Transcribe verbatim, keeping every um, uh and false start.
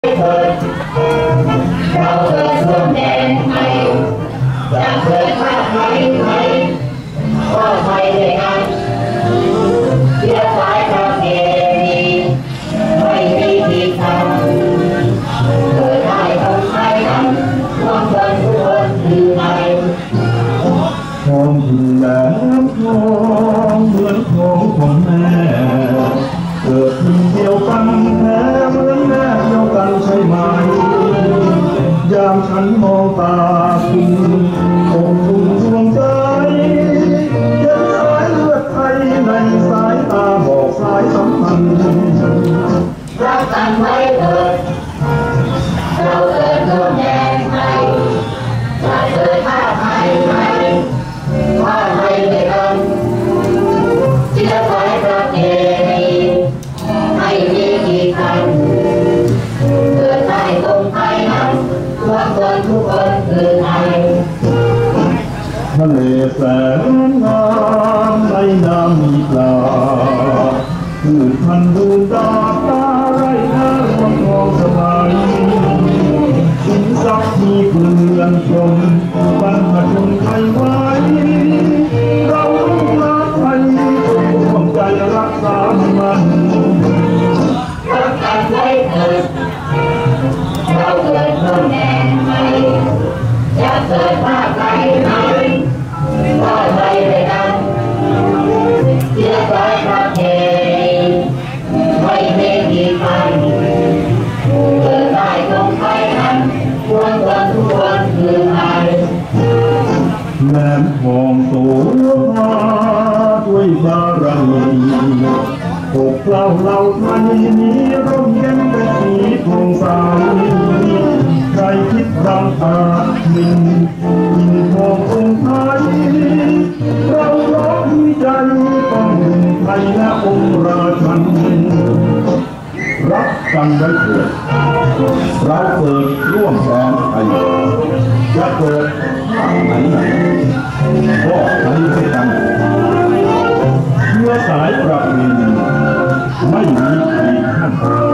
เราเกิดร่วมแดนไทยจะเกิดชาติไทยไทยก็ไทยด้วยกันเชื้อสายประเพณีไม่มีที่ทำเกิดได้คนไทยนั้นร่วมกันทุกคนคือไทยทองที่แหลมทองเหมือนทองของแม่เกิดที่เดียวกันแท้เหมือนแม่เดียวกันใช่ไหมยามฉันมองตาคุณอบอุ่นดวงใจเห็นสายเลือดไทยในสายตาบอกสายสัมพันธ์รักกันไว้เถิดเราเกิดร่วมแดนไทยจะเกิดชาติไทยไทยว่าไทยด้วยกันเชื้อสายประเพณีไม่มีที่ทันเกิดได้คนไทยนั้นรวมกันทุกคนคือไทยทะเลแสนงามในน้ำมีปลาพืชพันธุ์ดูดาตาไร้ค่าความทองสบายสินทรัพย์มีเกลื่อนชมบรรพชนไทยไว้เราลูกหลานไทยร่วมใจรักษามันรักกันไว้เถิดเราเกิดร่วมแดนไทยจะเกิดชาติไทยไทยว่าไทยด้วยกันเชื้อสายประเพณีไม่มีที่ทันเกิดได้คนไทยนั้นร่วมกันทุกคนคือไทยแหลมทองโสภาด้วยบารมีปกเกล้าเหล่าไทยมีร่มเย็นเป็นสีทองใสใครคิดบังอาจหมิ่นหินทององค์ไทยเราร้องใจต้องไทยและองค์ราชันรักกันไว้เถิดเราเกิดร่วมแดนไทยจะเกิดชาติไหนไหนก็ไทยด้วยกันเชื้อสายประเพณีไม่มีขีดขั้น